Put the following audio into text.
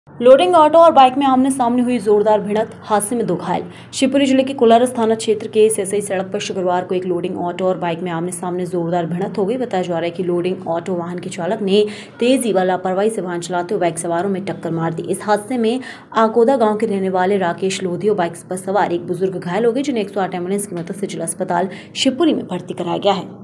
Loading auto और bike में आमने सामने हुई जोरदार भिड़ंत, हादसे में 2 घायल। शिवपुरी जिले के कोलारस थाना क्षेत्र के सेसई सड़क पर शुक्रवार को एक लोडिंग ऑटो और बाइक में आमने सामने जोरदार भिड़ंत हो गई। बताया जा रहा है कि लोडिंग ऑटो वाहन के चालक ने तेजी व लापरवाही से वाहन चलाते हुए बाइक सवारों में टक्कर मार दी। इस हादसे में आकोदा गाँव के रहने वाले राकेश लोधी और बाइक पर सवार एक बुजुर्ग घायल हो गए, जिन्हें 108 एम्बुलेंस की मदद से जिला अस्पताल शिवपुरी में भर्ती कराया गया है।